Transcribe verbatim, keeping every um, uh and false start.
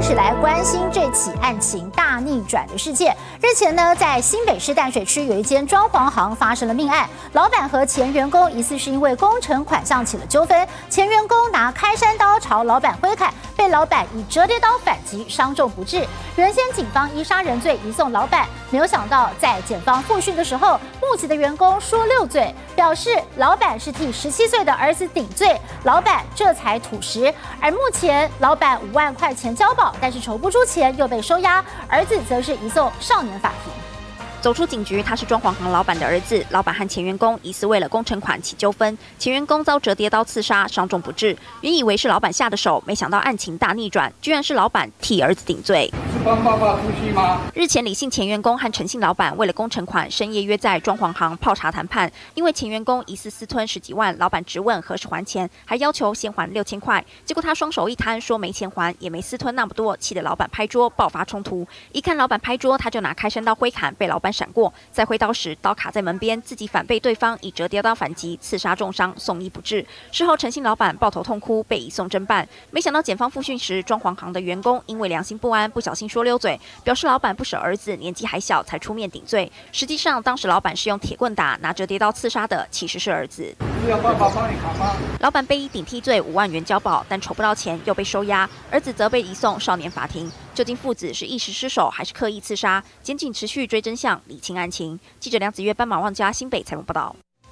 始来关心这起案情大逆转的事件。日前呢，在新北市淡水区有一间装潢行发生了命案，老板和前员工疑似是因为工程款项起了纠纷，前员工拿开山刀朝老板挥砍，被老板以折叠刀反击，伤重不治。原先警方依杀人罪移送老板，没有想到在检方复讯的时候，目击的员工说溜嘴，表示老板是替十七岁的儿子顶罪，老板这才吐实。而目前老板五万块钱交保，但是筹不出钱又被收押，儿子则是移送少年法庭。 走出警局，他是装潢行老板的儿子。老板和前员工疑似为了工程款起纠纷，前员工遭折叠刀刺杀，伤重不治。原以为是老板下的手，没想到案情大逆转，居然是老板替儿子顶罪。 是帮爸爸出气吗？ 日前，李姓前员工和陈姓老板为了工程款，深夜约在装潢行泡茶谈判。因为前员工疑似私吞十几万，老板质问何时还钱，还要求先还六千块。结果他双手一摊，说没钱还，也没私吞那么多，气得老板拍桌，爆发冲突。一看老板拍桌，他就拿开山刀挥砍，被老板闪过，在挥刀时，刀卡在门边，自己反被对方以折叠刀反击，刺杀重伤，送医不治。事后，陈姓老板抱头痛哭，被移送侦办。没想到检方复讯时，装潢行的员工因为良心不安，不小心说溜嘴，表示老板不舍儿子年纪还小，才出面顶罪。实际上，当时老板是用铁棍打，拿折叠刀刺杀的，其实是儿子。 是要爸爸帮你扛吗？ 老板被以顶替罪五万元交保，但筹不到钱，又被收押，儿子则被移送少年法庭。究竟父子是一时失手，还是刻意刺杀？检警持续追真相，理清案情。记者梁子月、斑马旺家新北采访报道。